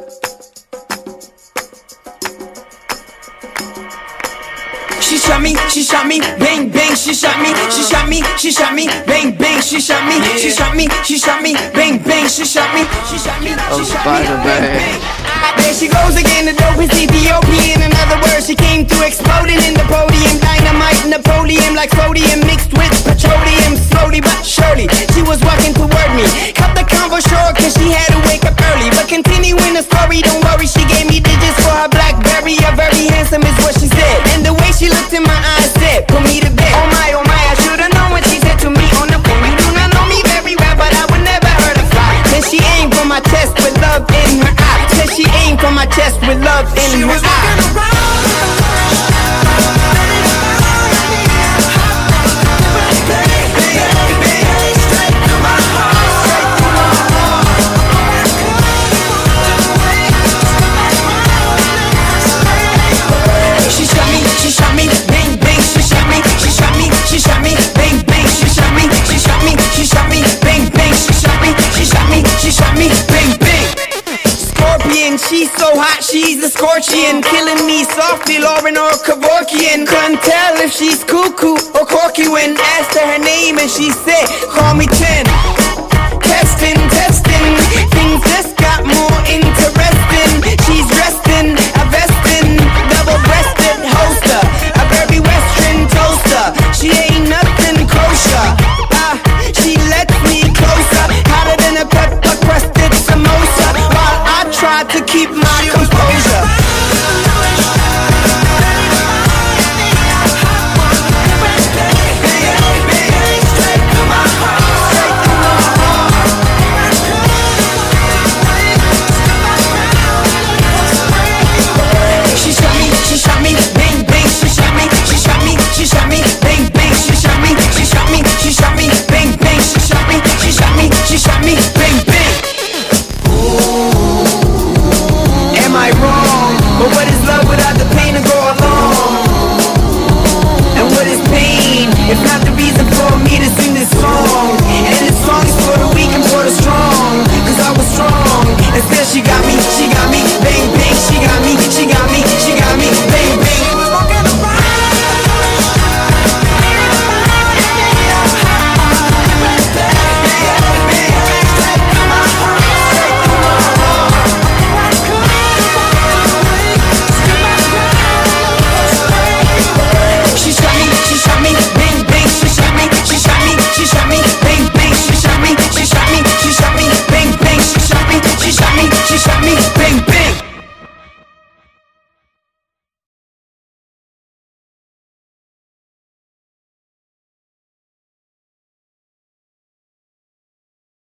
She shot me, bang bang, she shot me, bang bang, she shot me, bang bang, she shot me, bang bang. There she goes again, the dopest Ethiopian. In other words, she came through exploding in the podium. Dynamite, Napoleon, like sodium mixed with petroleum. Slowly but surely, she was walking toward me. Cut the convo short, cause she had to wake up early. But continuing the story, don't worry, she gave me digits for her BlackBerry. A very handsome is what she said. And the way she looked in my eyes said, put me to bed. Oh my, I should've known what she said to me on the phone. You do not know me very well, but I would never hurt a fly. Then she aimed for my chest with love in her eye. Then she aimed for my chest with love in her eye. She's so hot, she's a scorpion, killing me softly, Lauren or Kevorkian. Couldn't tell if she's cuckoo or corky when asked her her name and she said, call me 10. Testing, things just got more interesting. She's dressed in a vestin, double-breasted holster, a very western toaster. She ain't nothing kosher. She lets me closer, hotter than a pepper-crusted samosa, while I try to keep my composure. She shot me, bang bang, she shot me, bang bang, she shot me, bang bang, she shot me, bang bang. Am I wrong? But what is love without the pain to go along? And what is pain if not the reason for me to sing this song? And this song is for the weak and for the strong, cause I was strong. And still she got me, bang bang, she got me, bang bang. She shot me, bang bang.